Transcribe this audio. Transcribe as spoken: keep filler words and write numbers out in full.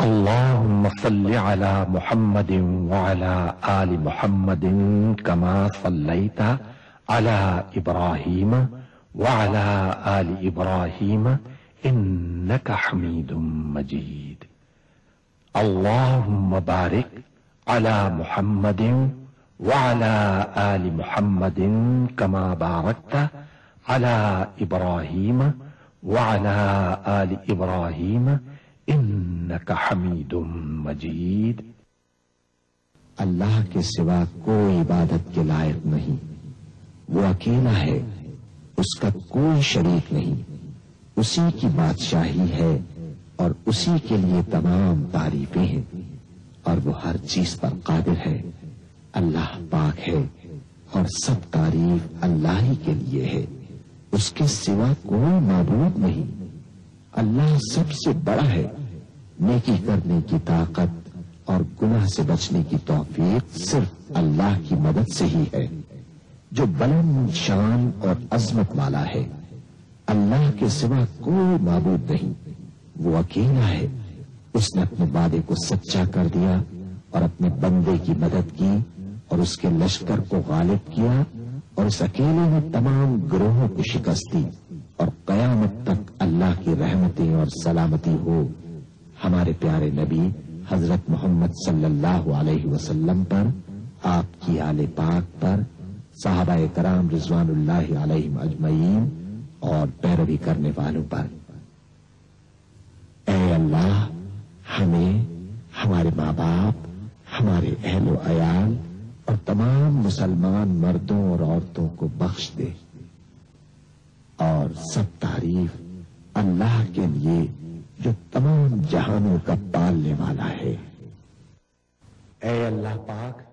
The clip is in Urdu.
اللهم صل على محمد وعلى آل محمد كما صليت على إبراهيم وعلى آل إبراهيم إنك حميد مجيد. اللهم بارك على محمد وعلى آل محمد كما باركت على إبراهيم وعلى آل إبراهيم إنك حميد مجيد. اللہ کے سوا کوئی عبادت کے لائق نہیں، وہ اکیلا ہے، اس کا کوئی شریک نہیں، اسی کی بادشاہی ہے اور اسی کے لیے تمام تعریفیں ہیں، اور وہ ہر چیز پر قادر ہے. اللہ پاک ہے اور سب تعریف اللہ ہی کے لیے ہے، اس کے سوا کوئی معبود نہیں. اللہ سب سے بڑا ہے. نیکی کرنے کی طاقت اور گناہ سے بچنے کی توفیق صرف اللہ کی مدد سے ہی ہے، جو بلند شان اور عظمت والا ہے. اللہ کے سوا کوئی معبود نہیں، وہ اکیلا ہے. اس نے اپنے وعدے کو سچا کر دیا اور اپنے بندے کی مدد کی اور اس کے لشکر کو غالب کیا، اور اس اکیلے نے تمام گروہوں کو شکست دی. اور قیامت تک اللہ کی رحمتیں اور سلامتی ہو ہمارے پیارے نبی حضرت محمد صلی اللہ علیہ وسلم پر، آپ کی آل پاک پر، صحابہ کرام رضوان اللہ علیہم اجمعین اور پیروی کرنے والوں پر. اے اللہ، ہمیں، ہمارے ماں باپ، ہمارے اہل و عیال اور تمام مسلمان مردوں اور عورتوں کو بخش دے. اور سب تعریف اللہ کے لیے جو تمام جہانوں کا پالنے والا ہے. اے اللہ پاک،